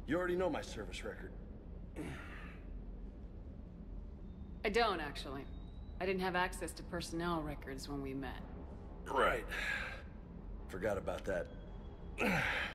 You already know my service record. I don't, actually. I didn't have access to personnel records when we met. Right. Forgot about that.